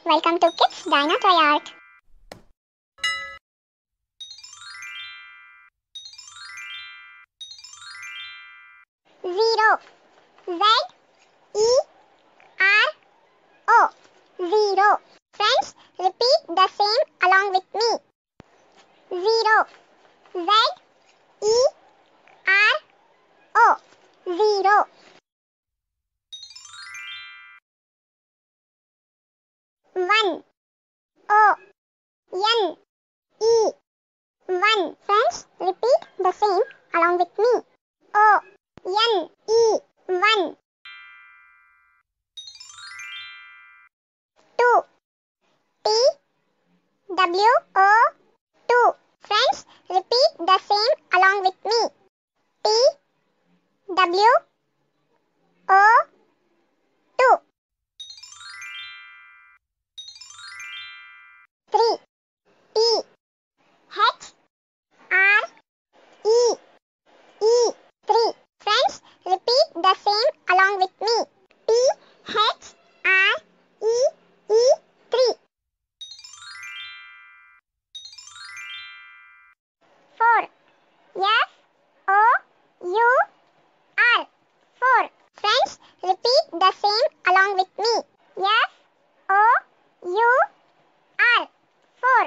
Welcome to Kids Dino Toy Art. Zero. Z-E-R-O. Zero. Friends, repeat the same along with me. Zero. Z-E-R-O. Zero. One. O-N-E. One. Friends, repeat the same along with me. O-N-E. One. Two. T-W-O. Two. Friends, repeat the same along with me. T-W-O. Two. Three. T-H-R-E. Three. Friends, repeat the same along with me. T-H-R-E. Three. Four. F-O-U-R. Four. Friends, repeat the same along with me. F-O-U-R. Four.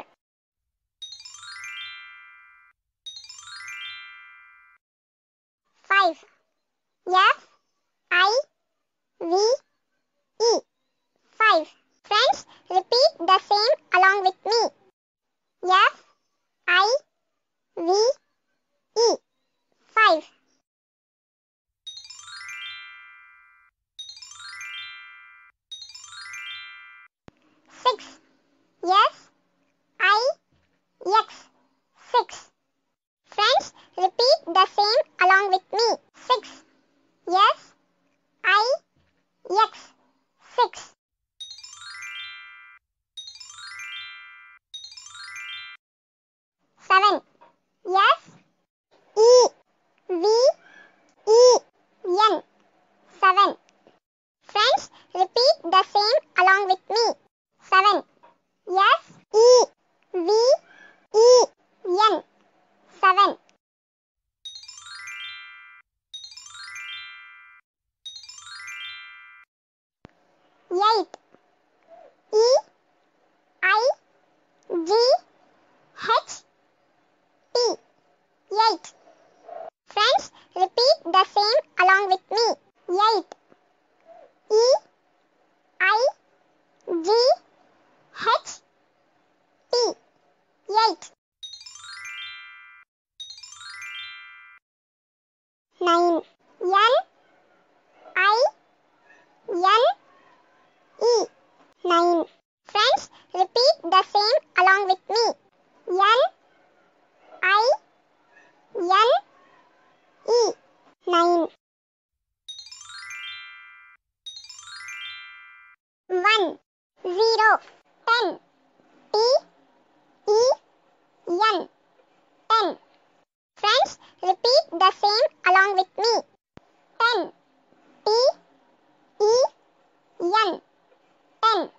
Five. F-I-V-E. Five. Friends, repeat the same along with me. F-I-V-E. Five. Six. S-I-X. Six. Friends, repeat the same along with me. Six. S-I-X. Six. Seven. S-E-V-E-N. Seven. Friends, repeat the same along with me. Seven. S-E-V-E-N. Seven. Eight. E-I-G-H-T. Eight. Friends, repeat the same along with me. Eight. E-I-G-H-T. Eight. Nine. N-I-N-E. Nine. Friends, repeat the same along with me. N-I-N-E. Nine. One. Zero. Ten. T-E-N. Ten. Friends, repeat the same along with me. Ten. T-E-N. Ten.